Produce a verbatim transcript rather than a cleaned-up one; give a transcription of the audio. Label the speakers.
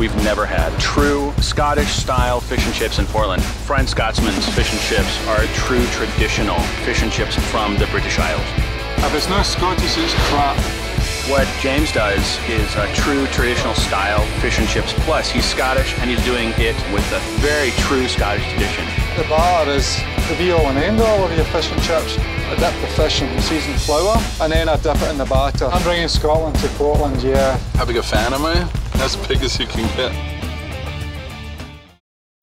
Speaker 1: we've never had. True Scottish-style fish and chips in Portland. Friend Scotsman's fish and chips are true traditional fish and chips from the British Isles.
Speaker 2: If it's not Scottish, it's crap.
Speaker 1: What James does is a true traditional style fish and chips, plus he's Scottish and he's doing it with a very true Scottish tradition.
Speaker 2: The bar is the be-all and end-all of your fish and chips. I dip the fish in seasoned flour and then I dip it in the batter. I'm bringing Scotland to Portland, yeah.
Speaker 3: How big a fan am I? As big as you can get.